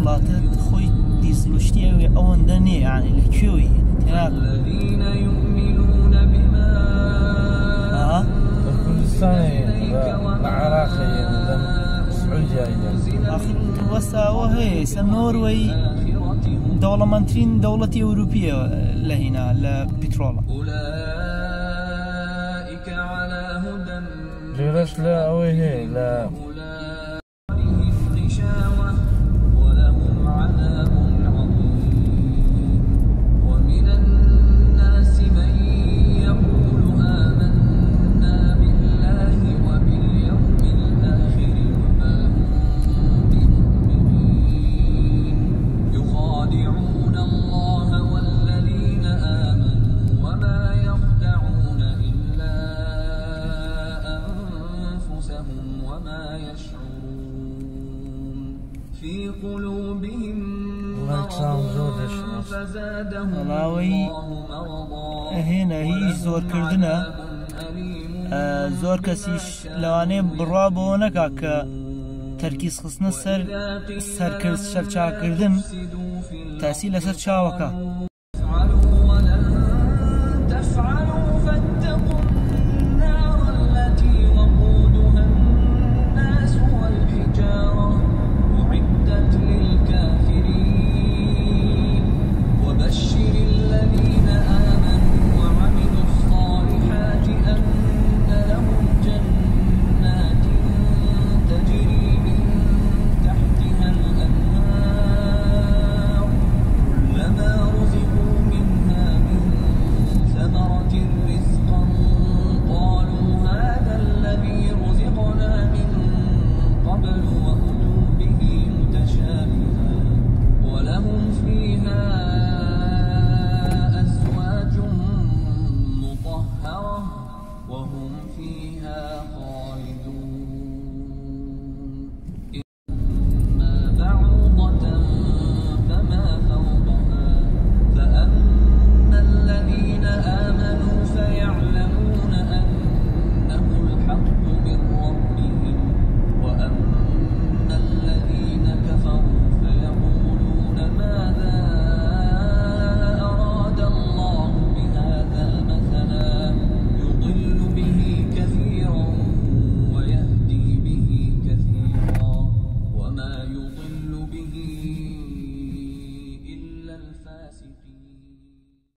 وڵاتت خۆی دیسلوشتیەوێ ئەوەندە نییە یعنی لەکوێوی وەستاوە هەیە ئێستا نۆروەی دەوڵەمەندترین دەوڵەتی ئەوروپیە لە هینا لە پیترۆڵە ژێرەش لە ئەوەی هەیە لە في قلوبهم مرض فزادهم الله مرضا هنا هي زور كردنا زور كسيش لواني برابو نكاك تركيز خصنا سر كرد شرچا كردن تأثير لسر چاوكا